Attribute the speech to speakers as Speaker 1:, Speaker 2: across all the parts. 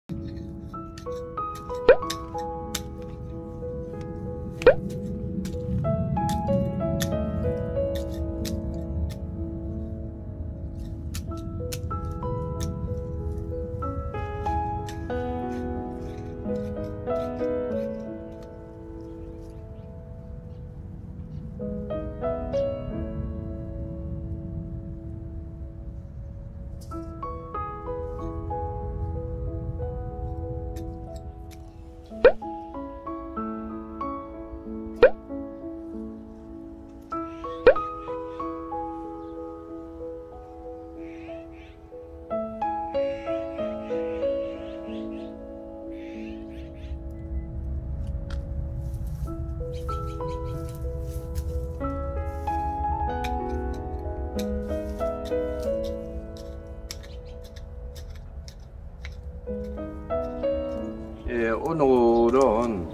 Speaker 1: 예, 오늘은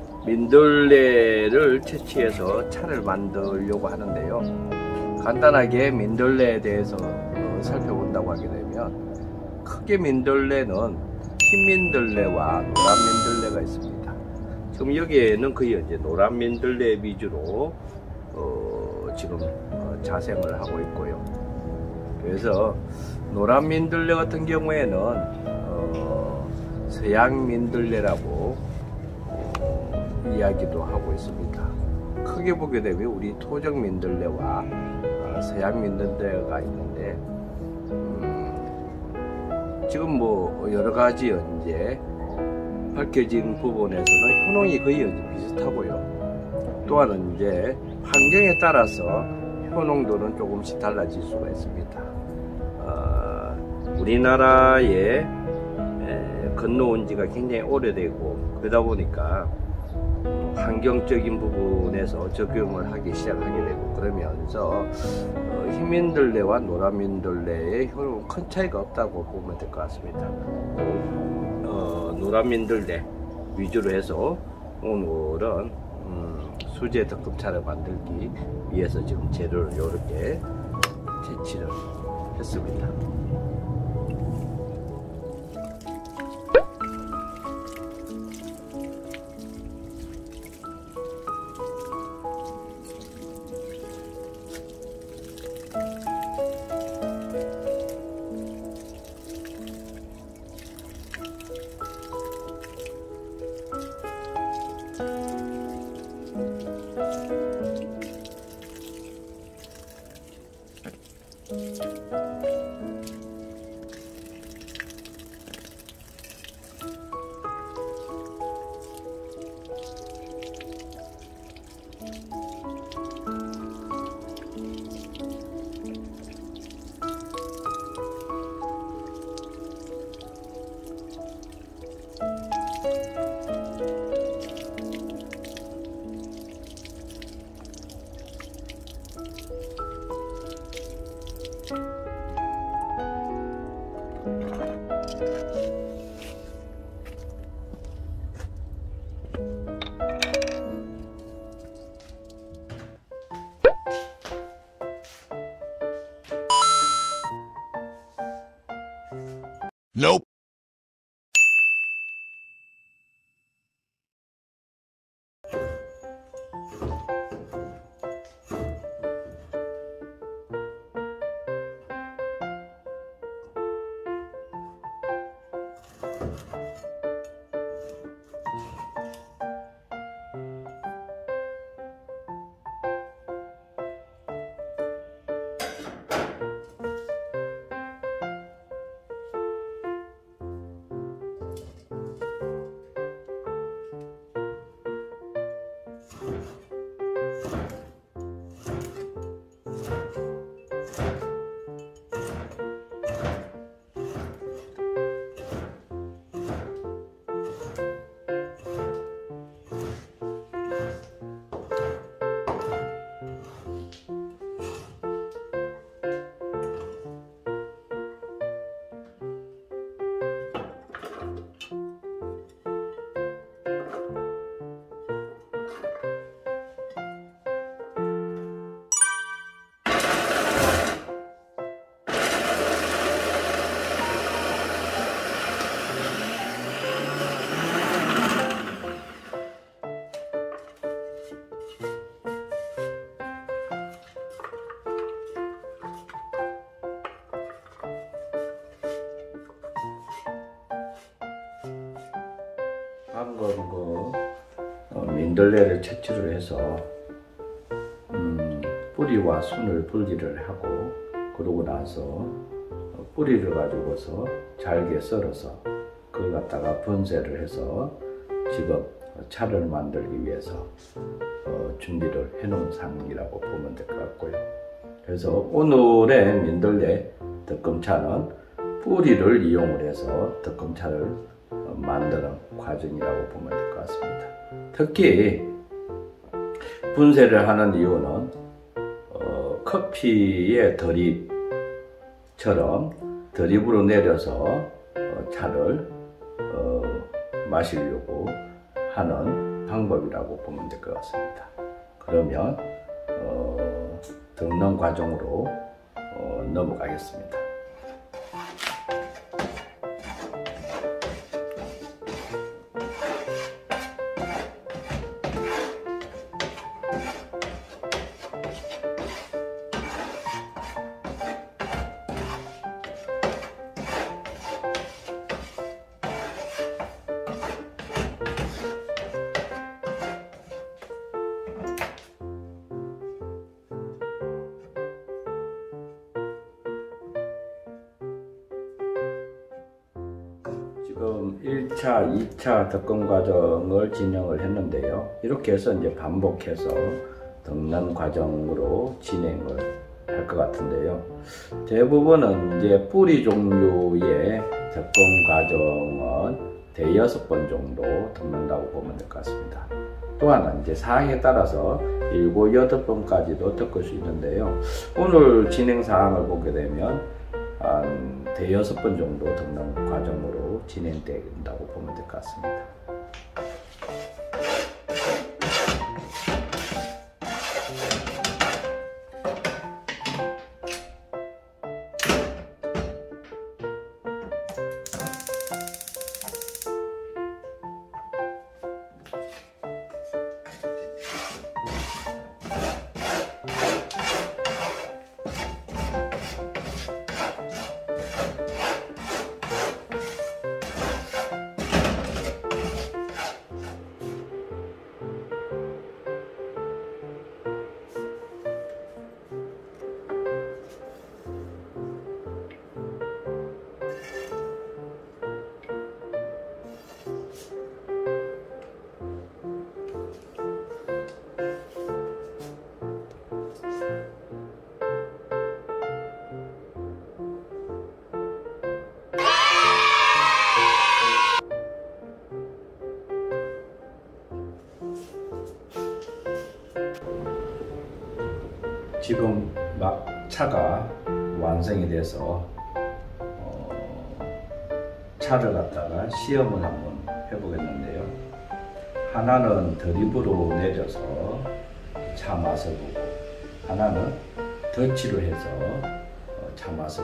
Speaker 1: 민들레를 채취해서 차를 만들려고 하는데요. 간단하게 민들레에 대해서 살펴본다고 하게 되면, 크게 민들레는 흰 민들레와 노란 민들레가 있습니다. 지금 여기에는 거의 이제 노란 민들레 위주로 지금 자생을 하고 있고요. 그래서 노란 민들레 같은 경우에는 서양 민들레라고 이야기도 하고 있습니다. 크게 보게 되면 우리 토종 민들레와 서양 민들레가 있는데, 지금 뭐 여러 가지 이제 밝혀진 부분에서는 효능이 거의 비슷하고요. 또한 이제 환경에 따라서 효능도는 조금씩 달라질 수가 있습니다. 우리나라에 건너온 지가 굉장히 오래되고, 그러다 보니까 환경적인 부분에서 적용을 하기 시작하게 되고, 그러면서 흰 민들레와 노란 민들레의 효능은 큰 차이가 없다고 보면 될 것 같습니다. 노란 민들레 위주로 해서 오늘은 수제 덕급차를 만들기 위해서 지금 재료를 이렇게 채취를 했습니다.
Speaker 2: Nope.
Speaker 1: 방금 민들레를 채취를 해서 뿌리와 순을 분리를 하고, 그러고 나서 뿌리를 가지고서 잘게 썰어서 그걸 갖다가 분쇄를 해서 지금 차를 만들기 위해서 준비를 해 놓은 상황이라고 보면 될 것 같고요. 그래서 오늘의 민들레 덕금차는 뿌리를 이용을 해서 덕금차를 만드는 과정이라고 보면 될 것 같습니다. 특히 분쇄를 하는 이유는 커피의 드립처럼 드립으로 내려서 차를 마시려고 하는 방법이라고 보면 될 것 같습니다. 그러면 덕는 과정으로 넘어가겠습니다. 지금 1차, 2차 덕금 과정을 진행을 했는데요. 이렇게 해서 이제 반복해서 덕는 과정으로 진행을 할 것 같은데요. 대부분은 이제 뿌리 종류의 덕금 과정은 대여섯 번 정도 덕는다고 보면 될 것 같습니다. 또한 이제 사항에 따라서 7, 8번까지도 덕을 수 있는데요. 오늘 진행 사항을 보게 되면 한 대여섯 번 정도 덕는 과정으로 진행된다고 보면 될 것 같습니다. 지금 막 차가 완성이 돼서 차를 갖다가 시험을 한번 해보겠는데요. 하나는 드립으로 내려서 차 맛을 보고, 하나는 더치로 해서 차 맛을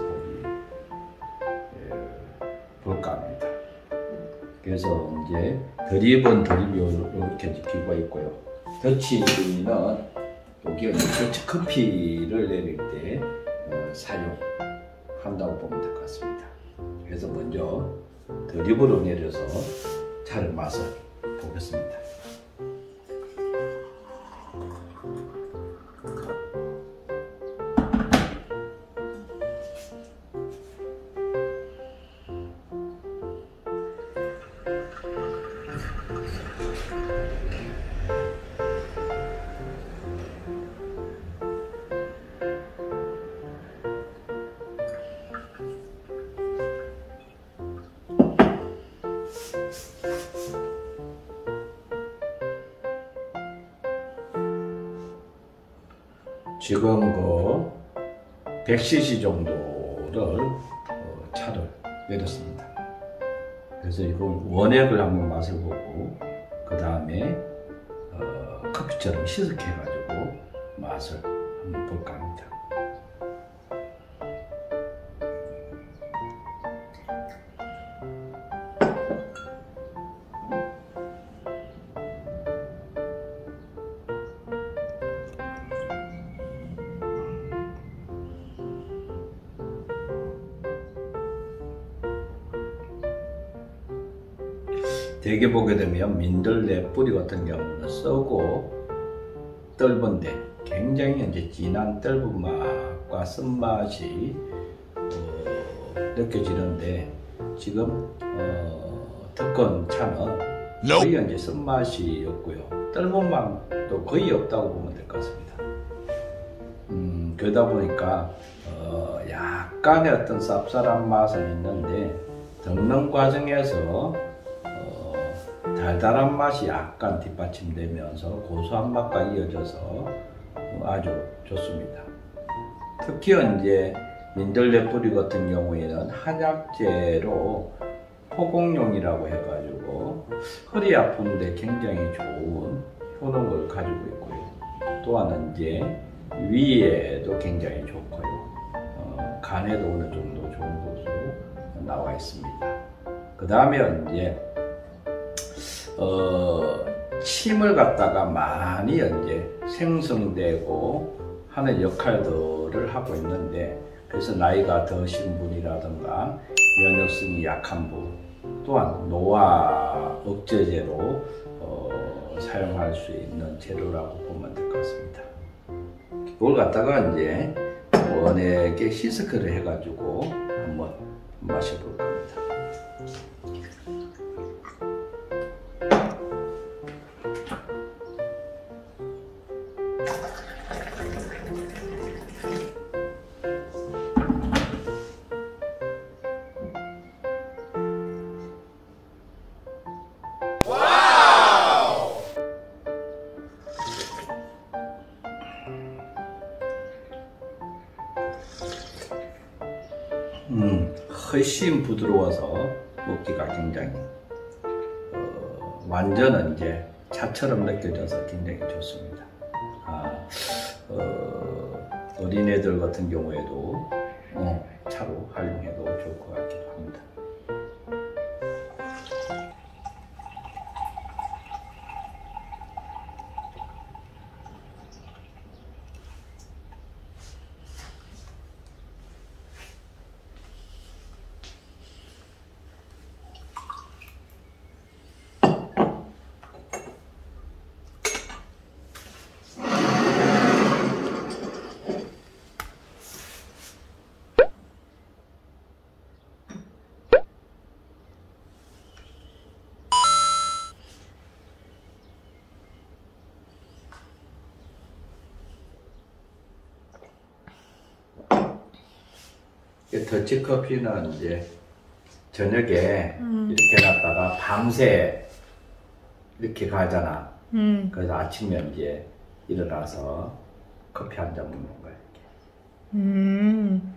Speaker 1: 볼까 합니다. 그래서 이제 드립은 드립이 이렇게 기구가 있고요. 더치는 여기가 더치 커피를 내릴 때 사용한다고 보면 될 것 같습니다. 그래서 먼저 드립으로 내려서 차를 맛을 보겠습니다. 지금 100cc 정도를 차를 내렸습니다. 그래서 이걸 원액을 한번 맛을 보고, 그 다음에 커피처럼 희석해 가지고 맛을 한번 볼까 합니다. 대개 보게 되면 민들레 뿌리 같은 경우는 썩고 떫은데 굉장히 이제 진한 떫은 맛과 쓴맛이 느껴지는데 지금 특권 차는 거의 이제 쓴맛이 없고요. 떫은 맛도 거의 없다고 보면 될 것 같습니다. 그러다 보니까 약간의 어떤 쌉쌀한 맛은 있는데 덮는 과정에서 달달한 맛이 약간 뒷받침되면서 고소한 맛과 이어져서 아주 좋습니다. 특히 이제 민들레 뿌리 같은 경우에는 한약재로 포공용이라고 해가지고 허리 아픈데 굉장히 좋은 효능을 가지고 있고요. 또한 이제 위에도 굉장히 좋고요. 간에도 어느 정도 좋은 것으로 나와 있습니다. 그 다음에 이제 침을 갖다가 많이 이제 생성되고 하는 역할들을 하고 있는데, 그래서 나이가 드신 분이라든가 면역성이 약한 분, 또한 노화 억제제로 사용할 수 있는 재료라고 보면 될 것 같습니다. 이걸 갖다가 이제 원액에 히스크를 해가지고 한번 마셔볼 겁니다. 훨씬 부드러워서 먹기가 굉장히 완전은 이제 차처럼 느껴져서 굉장히 좋습니다. 어린애들 같은 경우에도 차로 활용해도 좋을 것 같기도 합니다. 더치커피는 이제 저녁에 이렇게 놨다가 밤새 이렇게 가잖아. 그래서 아침에 이제 일어나서 커피 한 잔 먹는 거야. 이렇게.